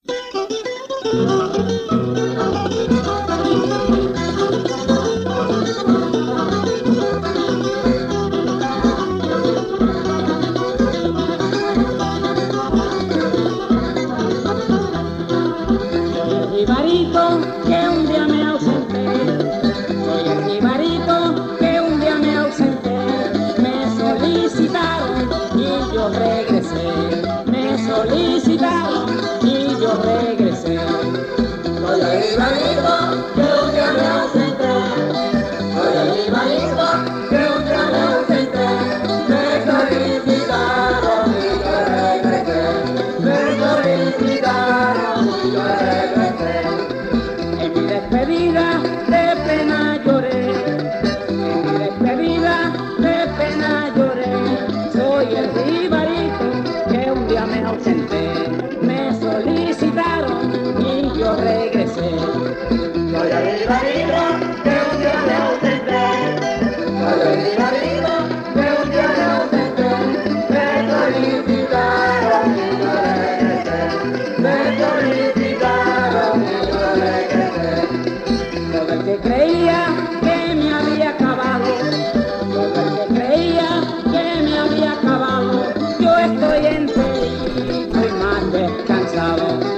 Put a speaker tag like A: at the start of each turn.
A: Jibarito que un día me ausenté, soy el jibarito que un día me ausenté, me solicitaron y yo regresé, me solicitaron y yo regresé.
B: Soy el jibarito que un día me ausenté, soy el jibarito que un día me ausenté, me solicitaron y yo regresé, me solicitaron y yo regresé.
A: En mi despedida de pena lloré, en mi despedida de pena lloré, soy el jibarito que un día me ausenté, me solicitaron y yo regresé.
B: Soy el jibarito que un día me ausenté, soy el jibarito que un día me ausenté, me solicitaron y yo regresé, me solicitaron y yo regresé.
A: Todo el que creía que me había acabado, todo el que creía que me había acabado, yo estoy enterito y más descansado.